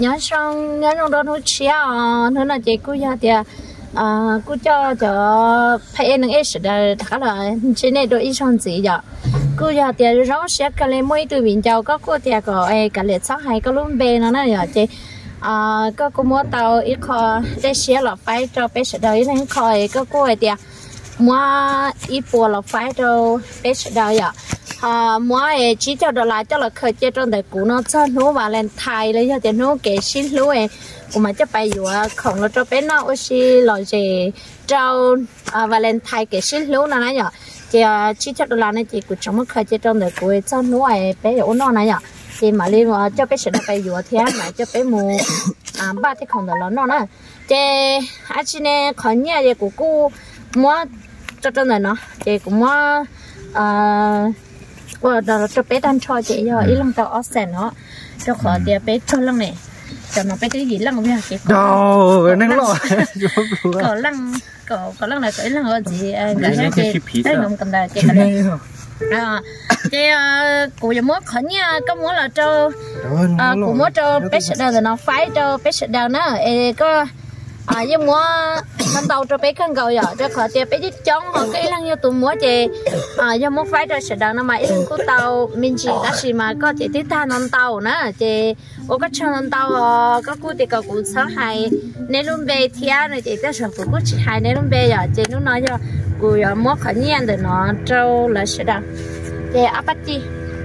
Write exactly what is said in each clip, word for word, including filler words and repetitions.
nhớ xong nhớ trong đó nó chia nó là chị cứ giờ thì à cứ cho cho phải năng ấy sẽ khá là trên này đôi ít xong gì vậy cứ giờ thì rau sẽ cái lấy mỗi từ biển châu có cô thì có ấy cái lệ sắc hay có luôn bê nó này chị à có cô mua tàu ít kho để sẽ là phải cho bé sẽ đợi nên kho có cô ấy thì mua ít bùa là phải cho bé sẽ đợi vậy à mua ấy chỉ cho đồ lại cho là khởi chơi trong đời cũ nó cho nó và lên thay lấy cho tiền nó kể xin lúa ấy cũng mà cho bây giờ không là cho bé nó aussi là gì cho và lên thay kể xin lúa nó này nhở thì chỉ cho đồ lại này thì cũng trong một khởi chơi trong đời cũ cho nó ấy bé ở nó này nhở thì mà liên mà cho bé sẽ bây giờ thì mà cho bé mua à ba thì không được lớn nó nữa thì anh chị này khỏi nhà thì của cô mua cho trong này nó thì cũng mua à và đó cho bé đang cho chị rồi ít lần tao ở sàn nó cho khỏi thì bé cho lần này cho nó bé cái gì lần bây giờ đâu năng lo có lần có có lần này có lần rồi gì cái chị đấy không cần là chị cái này à thì cụ giờ muốn khỏi nha có muốn là cho cụ muốn cho bé sẽ đào rồi nó phải cho bé sẽ đào nó có à nhưng mua năm tàu cho bé khăn cầu giờ cho khỏi tiền bé đi chống hoặc cái lăng như tụi mua thì à nhưng muốn phải cho sẽ đào nó mà ít cô tàu mình chỉ có gì mà có thể tiếp tha năm tàu nữa thì ô có cho năm tàu có cô thì có cũng sáu hai nên luôn về thì này thì cái sản phẩm cũng chỉ hai nên luôn về giờ thì nó nói cho cô giờ mua khỏi nhiên để nó trâu là sẽ đào thì áp bắt chi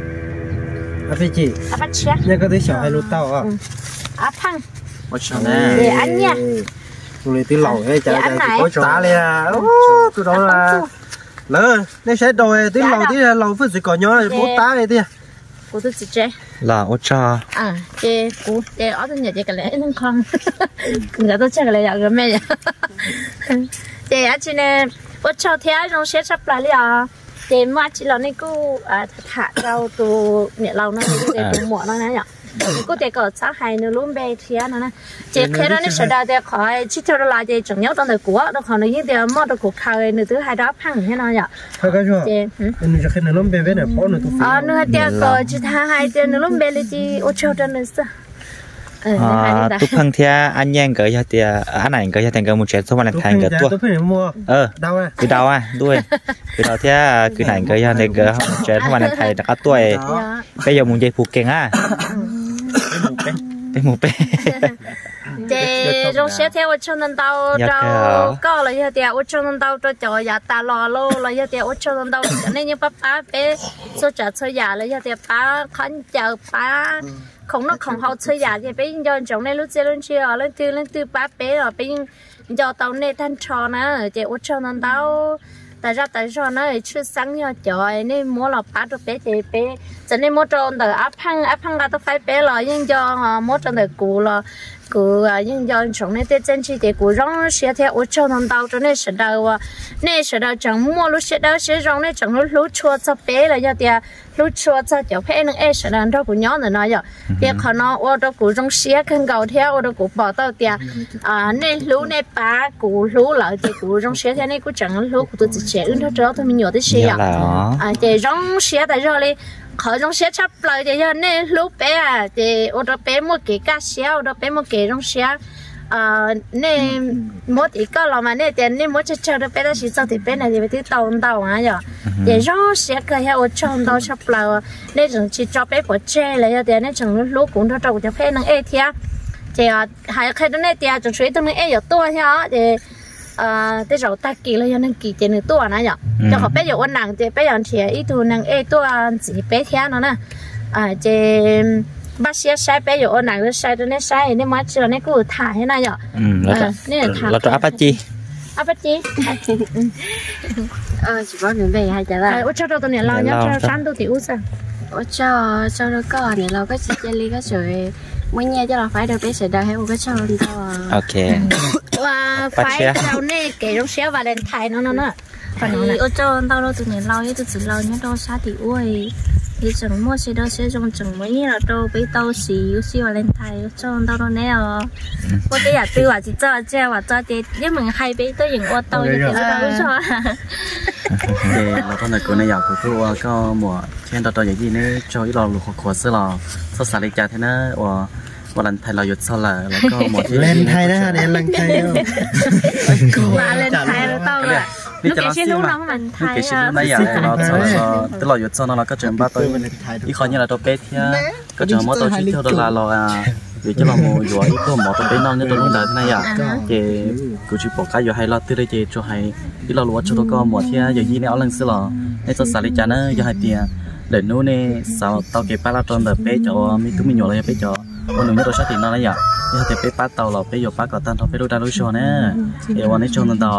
áp bắt chi áp bắt chi nhưng có thể xỏ hai lúa tàu à áp phăng để ăn nha tôi từ lẩu ấy chả chả có tá lên à tôi đó là lỡ nếu sẽ đòi từ lẩu thì lẩu phải chỉ có nhớ là bút tá này đi cô tôi chỉ chơi là ô cha à chơi cô chơi ở trong nhà chơi cái lẽ nó không người tôi chơi cái lẽ cái mẹ chơi ở trên này ô cha thế trong sẽ sắp lại à chơi mà chỉ là này cô à thả rau từ nhà lâu nó chơi từ muộn nó này cô thấy có sáu hai nữa luôn bé thì nó nè chị khi đó nó sẽ đào để khỏi chỉ cho nó lại thì chẳng nhớ trong đời của nó còn những điều mà nó cũng khai nữa thứ hai đó phăng thế nào nhở thôi cái gì anh cho khi nào luôn bé bé này phô nữa tôi à nữa thì có chỉ hai hai thì nữa luôn bé thì ô châu trên nữa sao à tụi phăng thì anh nhang cái gì thì anh này cái gì thì cái một chuyện số mà làm thành cái tua ờ đau à cái đau à đuôi cái đau thì cái này cái gì thì cái chuyện số mà làm thành cái tua bây giờ muốn dây phụ kiện à cái một bé thì trong xe theo ở trong nông tàu cho có là như thế ở trong nông tàu cho cho nhà ta lò lô là như thế ở trong nông tàu nên như bác bé số trả số nhà là như thế bác khẩn chờ bác không nó không hậu số nhà thì bé do trong này lúc chơi lúc chơi lên từ lên từ bác bé rồi bé do tàu này thanh tròn á thì ở trong nông tàu tại ra tại sao nó chưa sáng như trời nên mua là bắt được bé thì bé cho nên mua tròn từ áp hăng áp hăng ra tôi phải bé rồi nhưng do mua tròn từ cũ là cũ nhưng do trong này tết chân chi thì cũ rong xe theo ở trong thằng tàu cho nên sẽ đầu nên sẽ đầu chẳng mua lúc sẽ đầu sẽ rong nên chẳng lúc lúc chua cho bé là do thì lúc chua cho cháu bé nó ấy sẽ làm cho của nhỏ rồi nói rồi thì họ nó ở đó cũ rong xe khăn cầu theo ở đó cũ bỏ tao thì à nên lúc này ba cũ lúc lại thì cũ rong xe theo này cũ chẳng lúc của tôi chỉ sẽ ứng cho thôi mình nhỏ tới xe à thì rong xe tại sao đi khỏi trong xe chấp lại thì giờ nên lúc bé à thì ô tô bé mua cái cá xe ô tô bé mua cái trong xe à nên mua thì có là mà nên tiền nên mua cho cho bé đó chỉ cho thì bé này thì phải tàu tàu à giờ để trong xe cái hệ ô tô tàu chấp lại nên chúng chỉ cho bé bỏ che lại giờ nên chúng lúc cũng cho cho bé năng e thia thì hai cái đó này thì chúng suy tôi năng e nhiều tua nhá thì à tới rồi ta kỳ là nên kỳ tiền nữa tua nè nhở cho họ bé giờ ăn nặng thì bé giờ thì ít thu nặng e tua chỉ bé theo nó nè à thì bác sĩ sai bé giờ ăn nặng nó sai tôi nên sai nên mà chưa nên cứ thả thế này nhở nên là thả là cho áp bắt chi áp bắt chi ờ chỉ có những về hay chả là ở cho tôi này lo nhá cho sáng tôi thì uống sao ở cho cho nó có này lo cái chỉ ly cái rồi mới nghe cho là phải được bé sẽ đợi hay một cái cho tao ok và phải đâu nè kể trong xe và đèn thay nó nó nó thì ở cho tao đâu từ ngày lâu ấy tôi chỉ lâu nhá đâu xa thì ui thì chẳng mua xe đâu xe trong chẳng mấy như là đâu bé tao xí xí và lên thay cho tao đâu nè có cái à tiêu à chỉ cho cho và cho thì nếu mình hay bé tôi dùng ô tô thì tao cho để là con này của này giàu của tôi có mùa trên tao tao vậy gì nữa cho ít lò lục khó xưa lò sao xả lịch trả thế nữa วันนั้นไทยเราหยุดซะละแล้วก็หมดเล่นไทยนะฮะเนี่ยเล่นไทยมาเล่นไทยแล้วต้องอ่ะลูกเกชิลูกน้องมันไทยเกชิลูกไม่อยากเราเราตลอดหยุดซะเราก็เจอบ้าตัวอีคนนี้เราตัวเป็ดที่ก็เจอมอตัวชิเที่ยวดอลลาร์เราอ่ะอยู่จะมาโมอยู่อีกตัวหมอตัวเป็ดนอนเนี่ยตัวนู้นได้ที่ไหนอ่ะเจกูชิบอกก็อยู่ให้เราตื้อได้เจจะให้ที่เรารู้ว่าชุดก็หมดที่อย่างนี้เนี่ยเอาหลังซื้อหรอในตัวสาริจานะอย่าให้เตียเดี๋ยวนู้นเนี่ยสาวตาวเก็บปลาตอนแบบเป็ดจะมีตุ้มมีหยออะไรเป็ดจะวันหนึ่งเราชอบตีนอนอะไรอย่างนี่แต่เป็ดปลาเต่าเราเป็ดหยอปลากอดตันเราเป็ดดูดารุชอเนี่ยเดี๋ยววันนี้ชนต่อ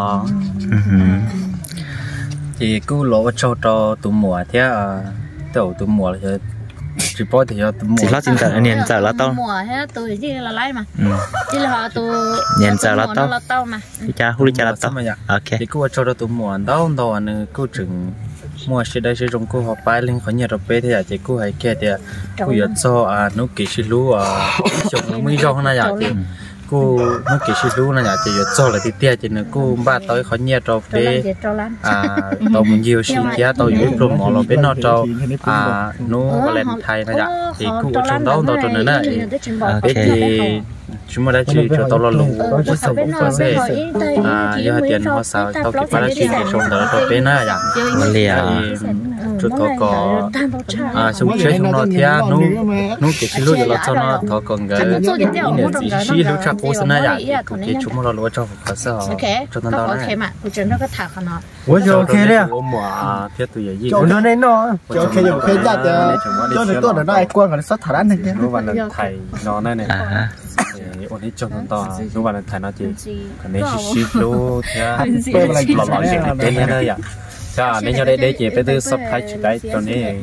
thì cứ lỗ cho cho tụi mùa thế à tụi tụi mùa thì chỉ bỏ thì cho tụi mùa chỉ lo chính giờ niệm giờ là tao mùa hết tụi chỉ là lấy mà chỉ là họ tụi niệm giờ là tao là tao mà đi cha hú đi cha là tao ok thì cứ cho cho tụi mùa đâu đâu nữa cứ chừng mua sẽ đây sẽ trong cô họ bay lên khỏi nhà rồi bé thì chỉ cứ hay kia thì cứ giờ cho à nó kỹ sư lú à chồng mới cho nó nhà thì cô nó kỹ sư lú nó nhà chỉ giờ cho là thì tia chỉ nữa cô ba tới khỏi nhà rồi bé à tao mình nhiều xin giá tao dưới trong mỏ rồi bé nó cho à nó lên thay nó nhà thì cô trong đó tao cho nữa nè bé thì chúng ta đã chỉ cho tao lo lùng với sau cũng có xe à giờ tiền họ sao tao kịp phải chỉ để trong đó rồi bé nó nhà chút thọ cò à xong chơi chúng nó thia nó nó kể cái lúc là cho nó thọ còn cái những gì xí lúc chắc cố sinh ra thì chúng nó lo cho họ sao cho nó đó này tôi chơi nó có thả con nó ủa cho ok đấy à mà thiết tụi gì cho nó nên nó cho ok cho ok ra cho nó tôi nó ai quan còn sót thả đan này lúc mà lần thầy nó này này ổn định cho nó to lúc mà lần thầy nó chỉ còn nên xí lúc thia lò lò gì để lên đây à cha nên cho đây để chị phải từ sắp thái chụp cái cho nên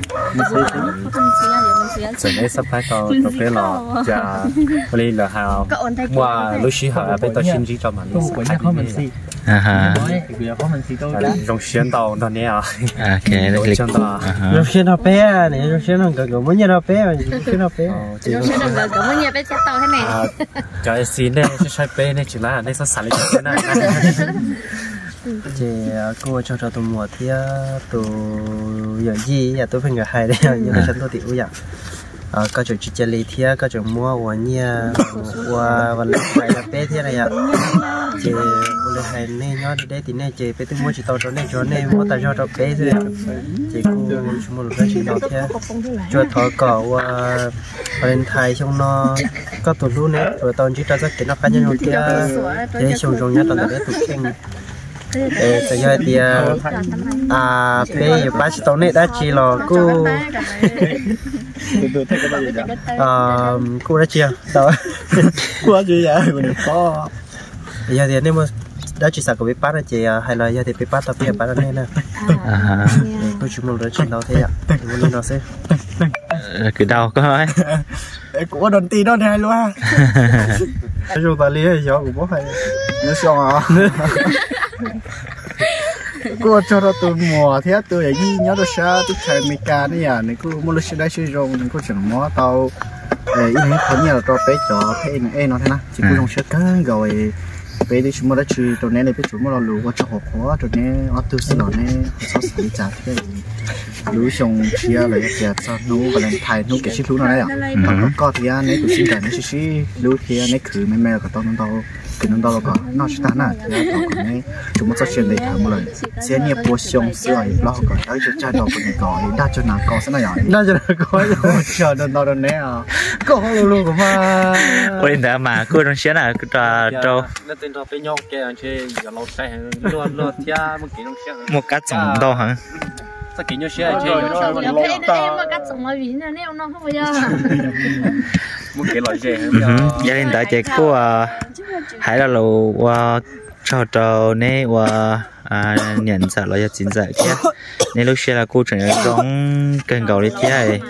giờ này sắp thái cho cho cái lò cha bây giờ hào qua lúc xí hào bây giờ xin chỉ cho mình sắp thái à ha trong xuyên tàu đó nè à cái này trong tàu trong xuyên nó bé này trong xuyên nó gần muốn nhà nó bé trong xuyên nó bé trong xuyên nó gần muốn nhà bé chết tàu thế này cái xin đây sẽ sai bé này chỉ là đây sẽ xả lên cái này chị cô cho cho tôi mua thì tôi giờ gì giờ tôi phải người hay đấy giờ tôi tôi tiểu vậy à có chỗ chị chơi thì có chỗ mua qua nhà quaวันnày là bé thế này ạ chị tôi hay nên nhớ đi đấy thì nên chị bé tôi mua chỉ tao cho nên cho nên mua tao cho cho bé thôi chị cô mua được cái chị nào thế cho thọ cỏ qua bên Thái trong nó có tụi luôn đấy rồi tao chỉ cho rất cái nó cá nhân kia để xong rồi nhá tao để tụi kinh để cho giờ thì à bây giờ bác sĩ tao này đã chỉ là cô à cô đã chia đâu cô đã chia vậy mình có giờ thì nếu mà đã chỉ sao có biết bác là chị hay là giờ thì biết bác tao biết bác này nè tôi chụp một đứa chuyện đâu thế ạ muốn nó sẽ cứ đau có ấy của đồn tì đó này luôn à cái dù ta lý do của bố phải nhớ xong à cô cho nó từ mùa thế từ ấy nhớ được sao từ thời mấy ca này à này cô mua lúc đấy sử dụng cô chẳng mua tàu ấy này có nhiều là cho bé cho thế này nó thế nào chỉ cô dùng sữa cá rồi bé đi chúng mua đã chơi tụi này này bé chúng mua là lúa cho hộp hóa tụi này ở từ xưa này sáu sáu chả thế lúa trồng chia lại chia cho nó và làm thay nó cái ship lúa này à còn nó có thì anh ấy tụi xin cái nó xí lúa kia này khử mẹ mẹ của tao nó tao cái nó tao có nó sẽ ta nè thì tao còn này chúng mua cho chuyện này thằng một lần sẽ nhập bổ sung sữa lo còn tới cho cha tao còn gọi đa cho nào có sẽ này đa cho nào có chờ đợt tao đợt này à có luôn luôn của mà ôi đã mà cô đang xé là cái trò trâu nó tên trò bé nhóc kia chơi giờ lâu say luôn luôn cha một cái nó một cách giống đâu hả sao kiểu như xe chơi nó nó lâu ta một cách giống nói vín này nó không bao giờ một cái loại xe gia đình tại chị cô hãy là lù qua cho trâu nè qua nhận sợ là chín giờ kia nên lúc xe là cô chuyển giống kênh cầu đi thế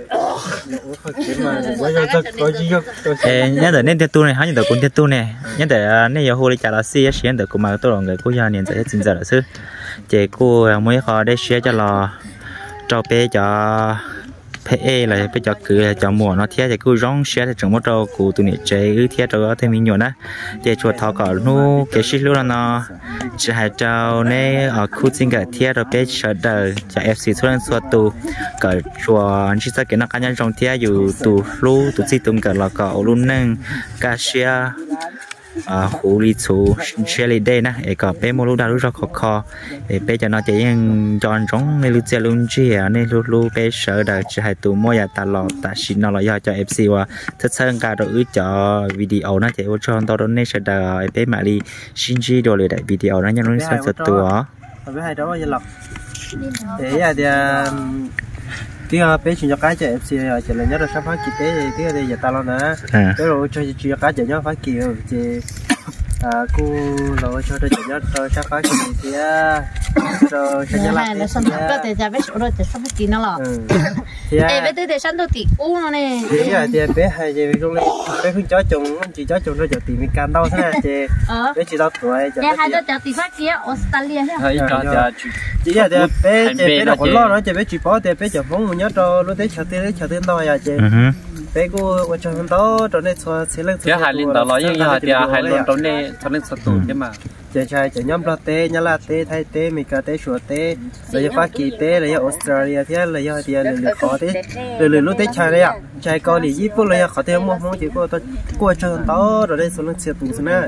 nhớ tới nên tiền tu này hắn nhớ tới cũng tiền tu này nhớ tới nên giờ hồi trả là xí xí nhớ tới cũng mà tôi là người cô gia nhận sợ chín giờ là xứ chị cô mới khó để share cho lò cho bé cho pe là bây giờ cứ là cho mùa nó thiết thì cứ rong xe thì chẳng mất đâu cụ tụi này chơi cứ thiết đâu thêm mình nhiều nè để chuột thọ cỏ nu cái shit luôn là nó chỉ hai trâu nè ở khu chính cái thiết rồi bé chờ đợi cho ép xê xuống xuống tù cái chùa chỉ sao cái nó cá nhân trong thiếtอยู่tù lu tù chỉ tụm cái là cỏ luôn nâng cá xe à hồ ly chú xe lì đây nè ấy có bé mua lu đào lu cho khó khó ấy bé cho nó chỉ những tròn trống nên lu chơi luôn chi à nên lu lu bé sợ đời chỉ hai tụ mua ya ta lọ ta xin nó là do cho ép xê wa thật sự cả rồi cho video nó chỉ cho tao đó nên sợ đời bé mà đi xin chi đồ lại đại video nó nhân nó sẽ sợ tụi bé hai đó là lọc để à thì tí bé chuyện cho cái cho ép xê rồi chỉ là nhớ là sắp phát kỳ tế tí là giờ ta lo nữa cái rồi cho chuyện cái chỉ nhớ phát kỳ rồi chị à cô rồi cho tôi chỉ nhớ tôi sắp phát kỳ thì rồi cho nhớ lại là xong rồi thì giờ bé số rồi thì sắp phát kỳ nó lọ em bé tới để sẵn tôi tỉ u nó nè thì giờ thì bé hay chị trong này bé khuyên chó chồng chị chó chồng rồi giờ tìm mình can đâu thế này chị bé chỉ đâu tuổi nhà hai đứa cháu tỉ phát kia Australia hay chị giờ thì bé chị bé đọc lo rồi chị bé chỉ bỏ thì bé chỉ phóng nhớ cho lúc đấy chờ tới chờ tới đâu vậy chị bé cô quan trọng đó cho nên cho sẽ lên cái hai linh đó nói như thế thì hai linh đó này cho nên satu thế mà chị trai chị nhóm ra tê nhớ là tê thay tê mình cả tê sủa tê rồi phát kỳ tê rồi Australia thế là do thì là khó tê rồi lúc tê trai đấy ạ trai con thì ít phút là khó tê mua mua chỉ cô tôi cô cho đó rồi đây số lượng xe tù nữa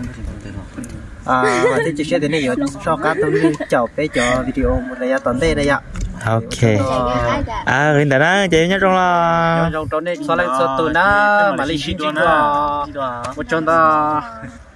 à và thì chị sẽ đến đây rồi cho các tôi chào bé cho video một này toàn tê đây ạ ok à hiện tại đó chị nhớ trong là trong trong này số lượng số tù đó mà lịch sử đó một trong đó